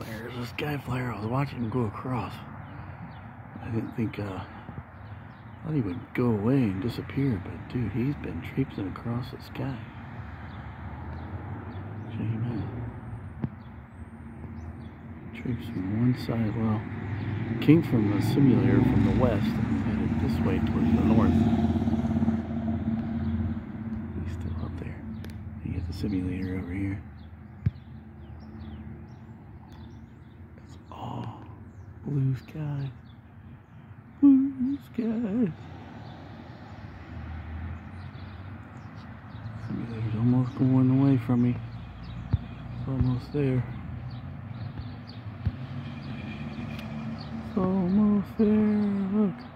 There's a sky flyer. I was watching him go across. I didn't think, I thought he would go away and disappear, but dude, he's been traipsing across the sky. Check him out. Traipsed from one side, well, came from the simulator from the west and headed this way towards the north. He's still up there. You get the simulator over here. It's all blue sky. Blue sky. Simulator's almost going away from me. It's almost there. It's almost there. Look.